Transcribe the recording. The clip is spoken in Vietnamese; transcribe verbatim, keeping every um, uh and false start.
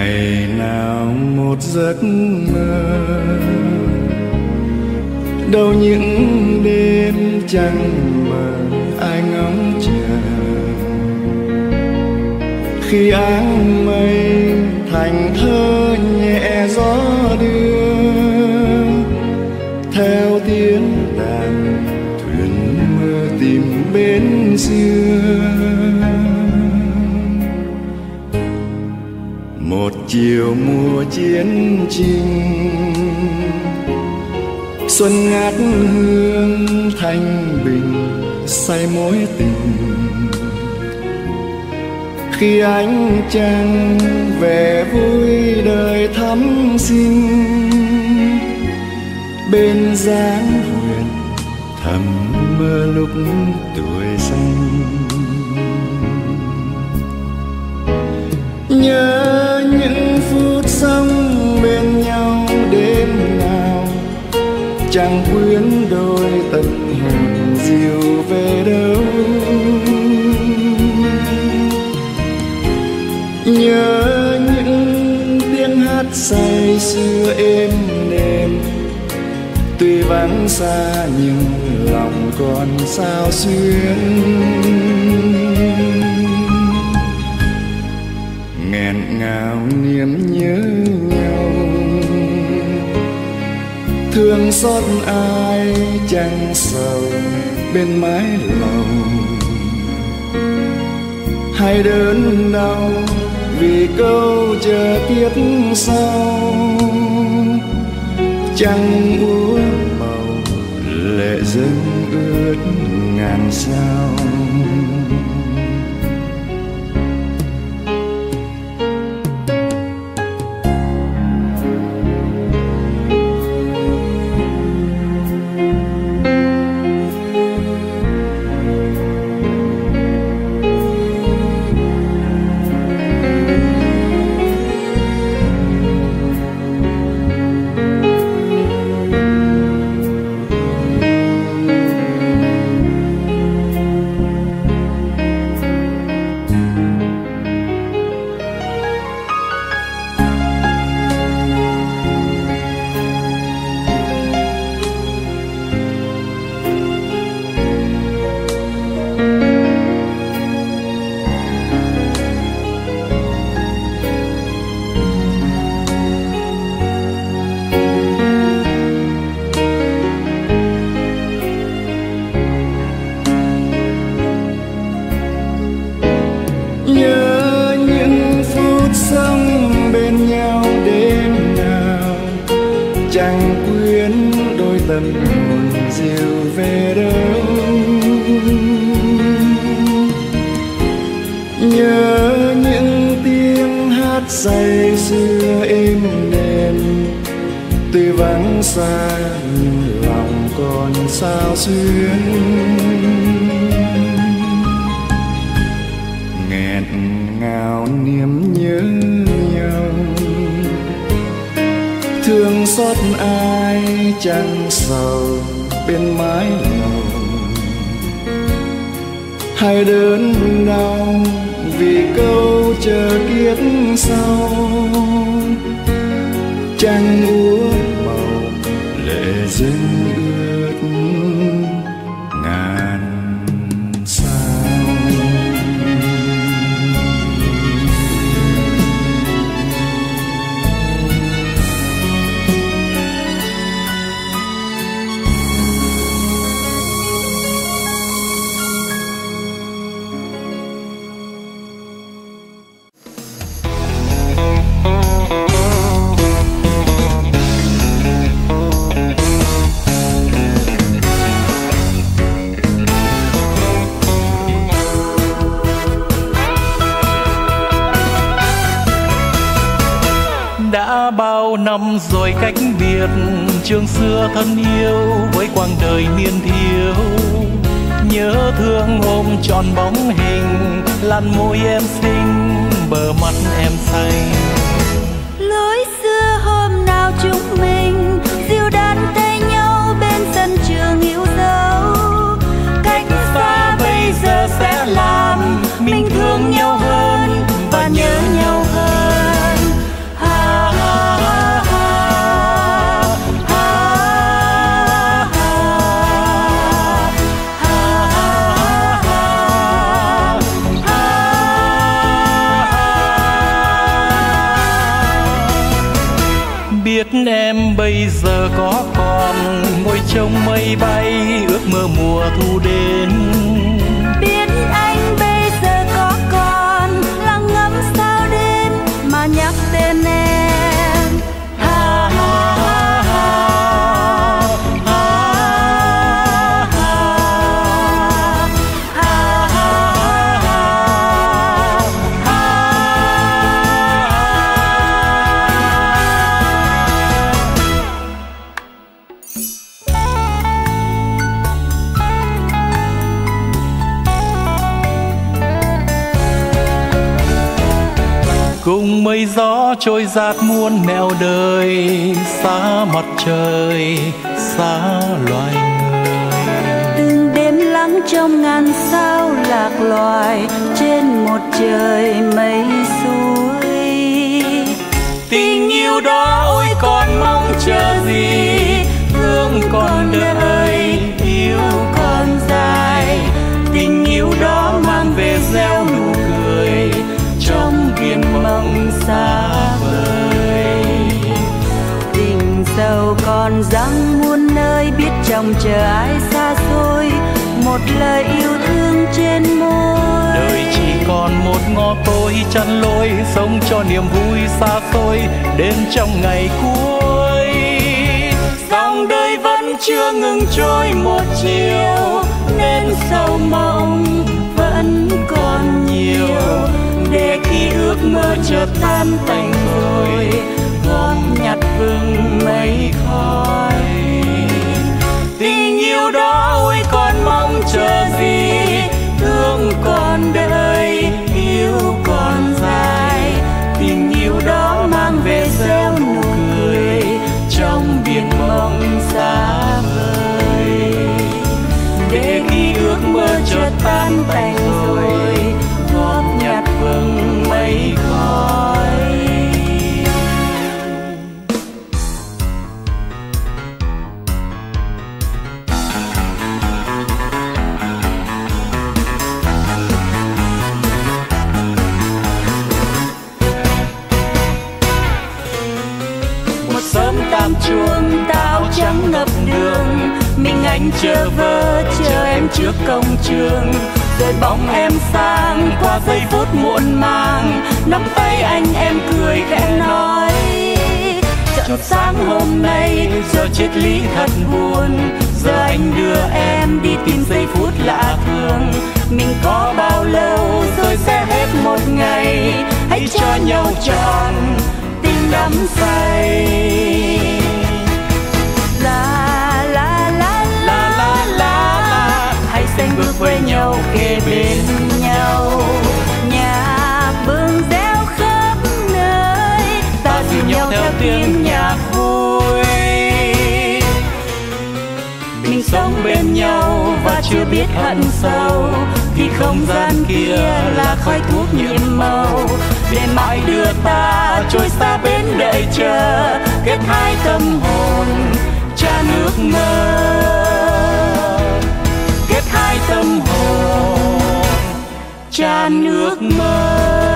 ngày nào một giấc mơ, đâu những đêm trăng mờ ai ngóng chờ, khi áng mây thành thơ nhẹ gió đưa, theo tiếng đàn thuyền mơ tìm bến xưa. Một chiều mùa chiến tranh, xuân ngát hương thanh bình say mối tình, khi ánh trăng về vui đời thắm xinh, bên dáng huyền thầm mơ lúc tuổi xanh. Nhớ những phút sống bên nhau đêm nào, chẳng quyến đôi tâm hồn dịu về đâu. Nhớ những tiếng hát say sưa êm đềm, tuy vắng xa nhưng lòng còn sao xuyến. Nghẹn ngào niềm nhớ nhau, thương xót ai chẳng sầu bên mái lầu, hay đớn đau vì câu chờ kiếp sau. Trăng úa màu lệ dâng ướt ngàn sao. Say xưa êm đềm, tuy vắng xa nhưng lòng còn sao xuyến. Nghẹn ngào niềm nhớ nhau, thương xót ai chẳng sầu bên mái lầu, hay đớn đau vì câu chờ kiếp sau. Trăng úa màu lệ dâng ướt ngàn sao. Đã bao năm rồi cách biệt, trường xưa thân yêu với quãng đời niên thiếu. Nhớ thương ôm trọn bóng hình, làn môi em xinh, bờ mắt em xanh. Lối xưa hôm nào chúng mình dìu đàn tay nhau bên sân trường yêu dấu. Cách xa bây giờ sẽ làm mình thương nhau hơn và nhớ nhau hơn. biết em bây giờ có còn ngồi trông mây bay ước mơ mùa thu đến. Biết anh bây giờ có còn lặng ngắm sao đêm mà nhắc tên em. Ha ha ha ha ha ha ha ha ha. Cùng mây gió trôi dạt muôn nẻo đời, xa mặt trời xa loài người. Từng đêm lắng trong ngàn sao lạc loài trên một trời mây xuôi. Tình yêu đó ôi còn mong chờ gì, thương còn đợi yêu còn dài. Tình yêu đó mang về gieo nụ cười trong biển mộng xa vời. Tình sâu còn răng muôn nơi biết trông chờ ai xa xôi, một lời yêu thương trên môi. Đời chỉ còn một ngõ tối chắn lối, sống cho niềm vui xa xôi đến trong ngày cuối. Dòng đời vẫn chưa ngừng trôi một chiều, nên sầu mộng vẫn còn nhiều. Để khi ước mơ chợt tan tành rồi, góp nhặt vừng mây khói. Tình yêu đó ôi còn mong chờ gì, thương còn đợi yêu còn dài. tình yêu đó mang về gieo nụ cười trong biển mộng xa vời. Để khi ước mơ chợt tan tành rồi, góp nhặt vừng mây khói. Một sớm tam chuông táo trắng ngập đường, mình anh chờ vơ chờ em trước công trường. Rồi bóng em sang qua giây phút muộn màng, nắm tay anh em cười khẽ nói. Chợt sáng hôm nay giờ triết lý thật buồn, giờ anh đưa em đi tìm giây phút lạ thường. Mình có bao lâu rồi sẽ hết một ngày, hãy cho nhau trọn tình đắm say. La la la la la la, hãy xanh bước với nhau kề bên nhau. Nhạc bừng reo khắp nơi, ta dìu nhau theo tiếng nhạc vui. Mình sống bên nhau và chưa biết hận sâu, khi không gian kia là khói thuốc nhiệm màu. Để mãi đưa ta trôi xa bên đợi chờ, kết hai tâm hồn cha nước mơ. Kết hai tâm hồn cha nước mơ.